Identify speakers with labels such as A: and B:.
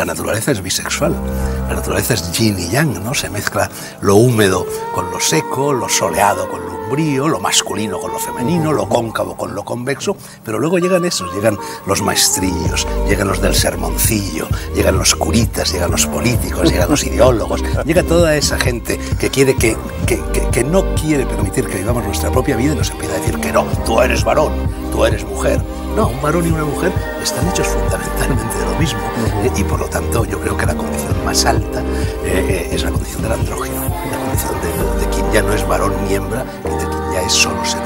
A: La naturaleza es bisexual, la naturaleza es yin y yang, ¿no? Se mezcla lo húmedo con lo seco, lo soleado con lo umbrío, lo masculino con lo femenino, lo cóncavo con lo convexo, pero luego llegan esos, llegan los maestrillos, llegan los del sermoncillo, llegan los curitas, llegan los políticos, llegan los ideólogos, llega toda esa gente que quiere que no quiere permitir que vivamos nuestra propia vida y nos empieza a decir que no, tú eres varón, tú eres mujer. No, un varón y una mujer están hechos fundamentalmente de lo mismo y por lo tanto yo creo que la condición más alta es la condición del andrógino, la condición de quien ya no es varón ni hembra, y de quien ya es solo ser